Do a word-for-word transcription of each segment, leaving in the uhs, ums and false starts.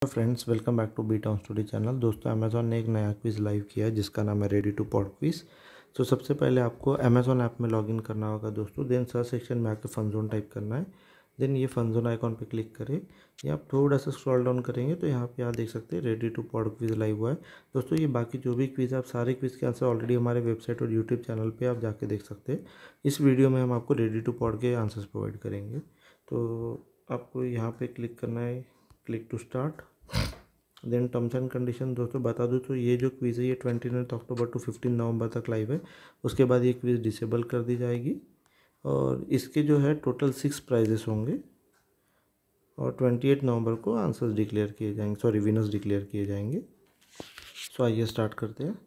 Friends, welcome back to B town story channel. दोस्तों, Amazon ने एक नया क्विज़ लाइव किया है जिसका नाम है रेडी टू पॉड क्विज़। तो सबसे पहले आपको अमेज़ॉन ऐप में लॉगिन करना होगा दोस्तों। देन सर्च सेक्शन में आके फन जोन टाइप करना है। देन ये फन जोन आइकॉन पे क्लिक करें। या आप थोड़ा सा स्क्रॉल डाउन करेंगे तो यहाँ पे आप देख सकते हैं ready to pod quiz live हुआ है। दोस्तों, ये बाकी जो भी क्विज़ आप सारे क्विज़ के आंसर ऑलरेडी हमारे वेबसाइट और यूट्यूब चैनल पर आप जाके देख सकते हैं। इस वीडियो में हम आपको रेडी टू पॉड के आंसर्स प्रोवाइड करेंगे। तो आपको यहाँ पर क्लिक करना है, click to start. Then terms and condition दोस्तों बता दूं तो ये जो क्विज़ है ये twenty ninth October to fifteen November तक लाइव है। उसके बाद ये क्विज़ डिसेबल कर दी जाएगी और इसके जो है टोटल सिक्स प्राइजेस होंगे और ट्वेंटी एट नवंबर को आंसर्स डिक्लेयर किए जाएंगे, सॉरी विनर्स डिक्लेयर किए जाएंगे। सो आइए स्टार्ट करते हैं।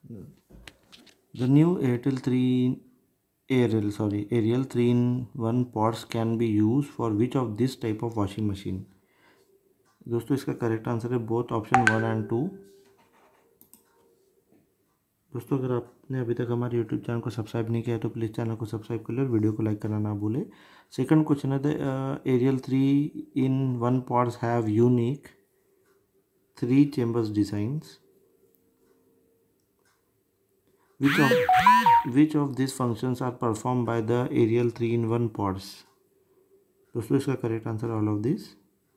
The new Airtel three Airtel sorry Ariel three in one pots can be use for which of this type of washing machine. दोस्तों, इसका करेक्ट आंसर है both option one and two. दोस्तों, अगर आपने अभी तक हमारे यूट्यूब चैनल को सब्सक्राइब नहीं किया है तो प्लीज़ चैनल को सब्सक्राइब कर ले और वीडियो को लाइक करना ना भूलें। सेकंड क्वेश्चन है the Ariel three in one pods have unique three chambers designs. Which of which of this functions are perform by the Ariel three in one pods. दोस्तों, इसका correct answer all of this.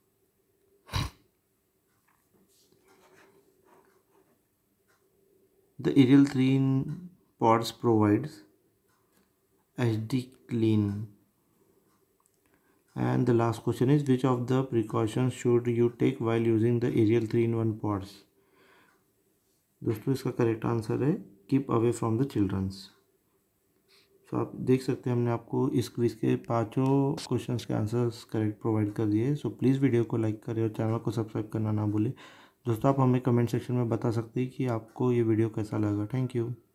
The Ariel three in pods provides H D clean. And the last question is which of the precautions should you take while using the Ariel three in one pods? दोस्तों, इसका correct answer है keep away from the childrens. So आप देख सकते हैं हमने आपको इस क्विज के पांचों क्वेश्चंस के आंसर्स करेक्ट प्रोवाइड कर दिए। सो प्लीज़ वीडियो को लाइक करें और चैनल को सब्सक्राइब करना ना भूलें। दोस्तों, आप हमें कमेंट सेक्शन में बता सकते हैं कि आपको ये वीडियो कैसा लगा। Thank you.